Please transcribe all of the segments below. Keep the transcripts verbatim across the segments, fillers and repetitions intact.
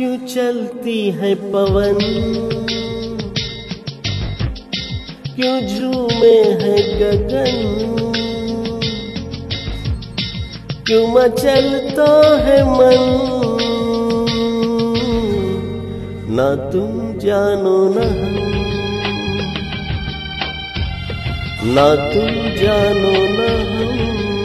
क्यों चलती है पवन, क्यों झूमे है गगन, क्यों मचलता है मन, ना तुम जानो ना हम, ना तुम जानो ना हम।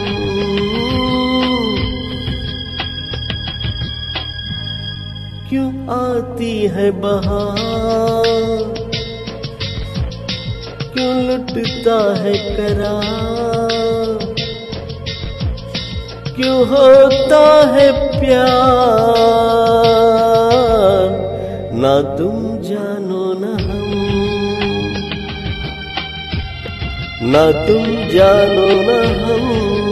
क्यों आती है बहार, क्यों लुटता है करार, क्यों होता है प्यार, ना तुम जानो ना हम, ना तुम जानो ना हम।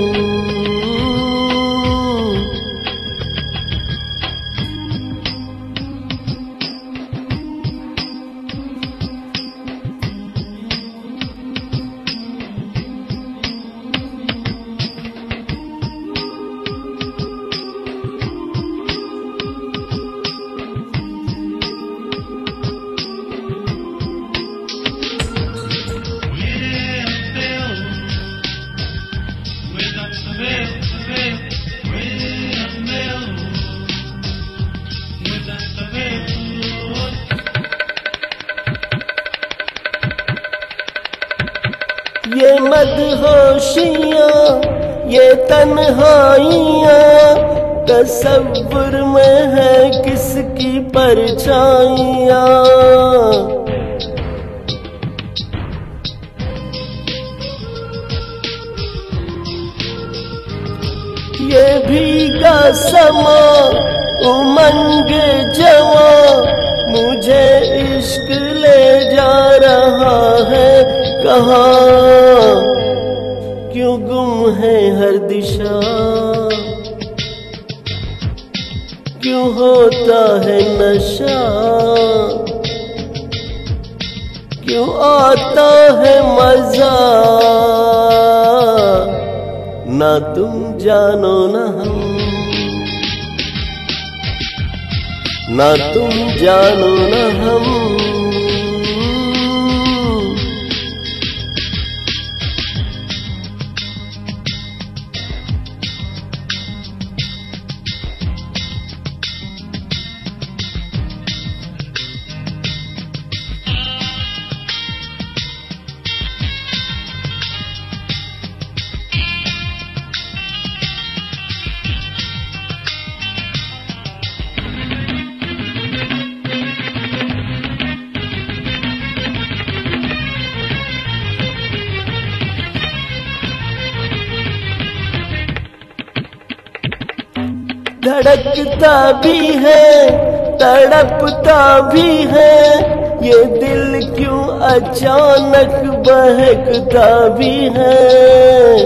ये मदहोशियाँ, ये तन्हाइयाँ, तसव्वुर में है किसकी परछाइयाँ। ये भीगा समा उमंग जवा, मुझे इश्क ले जा रहा है कहाँ। क्यों गुम है हर दिशा, क्यों होता है नशा, क्यों आता है मजा, ना तुम जानो ना हम, ना तुम जानो ना हम। धड़कता भी है, तड़पता भी है, ये दिल क्यों अचानक बहकता भी है।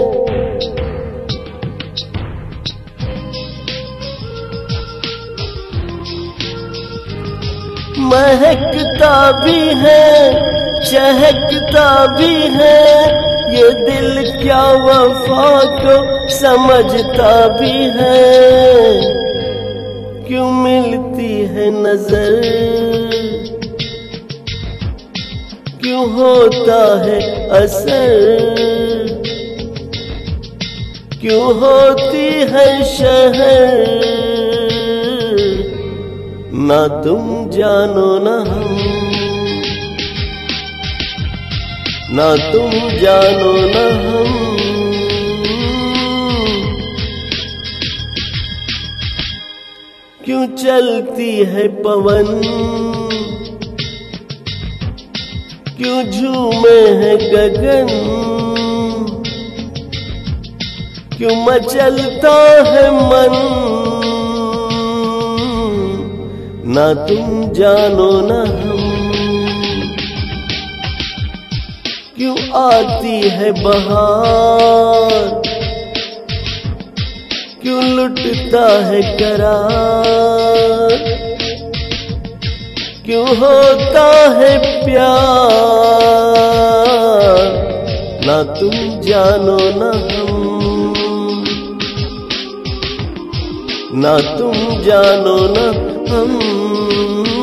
महकता भी है, चहकता भी है, ये दिल क्या वफा को समझता भी है। क्यों मिलती है नजर, क्यों होता है असर, क्यों होती है शहर, ना तुम जानो ना हम, ना तुम जानो ना हम। क्यों चलती है पवन, क्यों झूमे है गगन, क्यों मचलता है मन, ना तुम जानो ना हम। क्यों आती है बहार, क्यों लुटता है करार, क्यों होता है प्यार, ना तुम जानो ना हम, ना तुम जानो ना हम